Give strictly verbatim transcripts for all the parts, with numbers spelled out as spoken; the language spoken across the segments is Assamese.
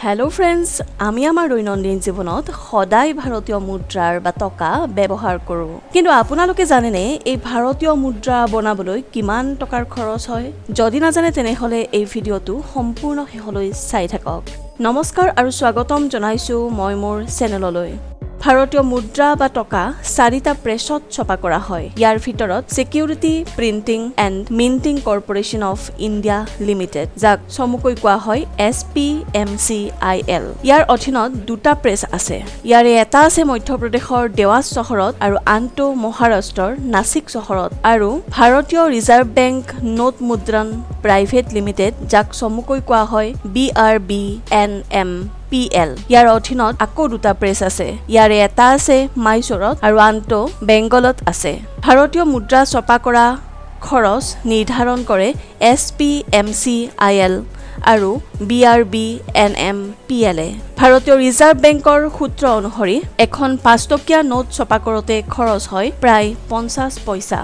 Hello friends, আমি আমাৰ দৈনন্দিন জীৱনত সদায় ভাৰতীয় মুদ্ৰাৰ বা টকা ব্যৱহাৰ কৰো। কিন্তু আপোনালোকে জানেনে এই ভাৰতীয় মুদ্ৰা বনাবলৈ কিমান টকাৰ খৰচ হয়? যদি নাজানে তেনেহলে এই ভিডিওটো সম্পূৰ্ণ শেষলৈ চাই থাকক। নমস্কাৰ আৰু স্বাগতম জনাইছো মই মোৰ চেনেললৈ। ভাৰতীয় মুদ্ৰা বা টকা চাৰিটা প্ৰেছত ছপা কৰা হয়। ইয়াৰ ভিতৰত security printing and minting corporation of India limited, যাক চমুকৈ কোৱা হয় S P M C I L. ইয়াৰ অধীনত দুটা প্ৰেছ আছে। ইয়াৰে এটা আছে মধ্যপ্ৰদেশৰ দেৱাস চহৰত আৰু আনটো মহাৰাষ্ট্ৰৰ নাছিক চহৰত। আৰু ভাৰতীয় ৰিজাৰ্ভ বেংক নোট মুদ্ৰণ প্ৰাইভেট লিমিটেড, যাক চমুকৈ কোৱা হয় B R B N M P L. ইয়াৰ অধীনত আকৌ দুটা প্ৰেছ আছে। ইয়াৰে এটা আছে মাইসূৰত আৰু আনটো বেংগলত আছে। ভাৰতীয় মুদ্ৰা ছপা কৰা খৰচ নিৰ্ধাৰণ কৰে S P M C I L আৰু B R B N M P এলে। ভাৰতীয় ৰিজাৰ্ভ বেংকৰ সূত্ৰ অনুসৰি এখন পাঁচ টকীয়া নোট ছপা কৰোঁতে খৰচ হয় প্ৰায় পঞ্চাছ পইচা।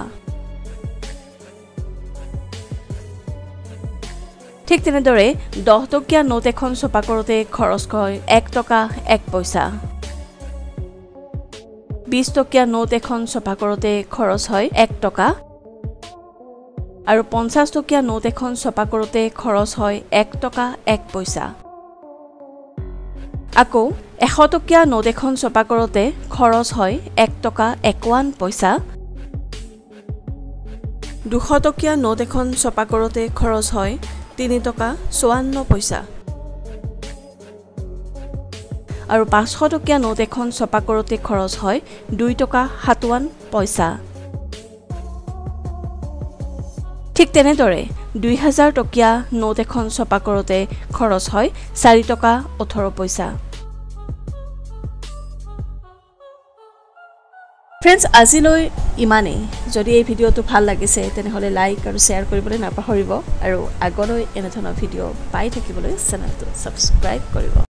ঠিক তেনেদৰে দহ টকীয়া নোট এখন ছপা কৰোঁতে খৰচ হয় এক টকা এক পইচা। বিশ টকীয়া নোট এখন ছপা কৰোঁতে খৰচ হয় এক টকা আৰু পঞ্চাছ টকীয়া নোট এখন ছপা কৰোঁতে খৰচ হয় এক টকা এক পইচা। আকৌ এশ টকীয়া নোট এখন ছপা কৰোঁতে খৰচ হয় এক টকা একাৱন্ন পইচা। দুশ টকীয়া নোট এখন ছপা কৰোঁতে খৰচ হয় তিনি টকা চৌৱন্ন পইচা। আৰু পাঁচশ টকীয়া নোট এখন ছপা কৰোঁতে খৰচ হয় দুই টকা সাতাৱন্ন পইচা। ঠিক তেনেদৰে দুই হাজাৰ টকীয়া নোট এখন ছপা কৰোঁতে খৰচ হয় চাৰি টকা ওঠৰ পইচা। ফ্ৰেণ্ডছ, আজিলৈ ইমানেই। যদি এই ভিডিঅ'টো ভাল লাগিছে তেনেহ'লে লাইক আৰু শ্বেয়াৰ কৰিবলৈ নাপাহৰিব আৰু আগলৈ এনেধৰণৰ ভিডিঅ' পাই থাকিবলৈ চেনেলটো ছাবস্ক্ৰাইব কৰিব।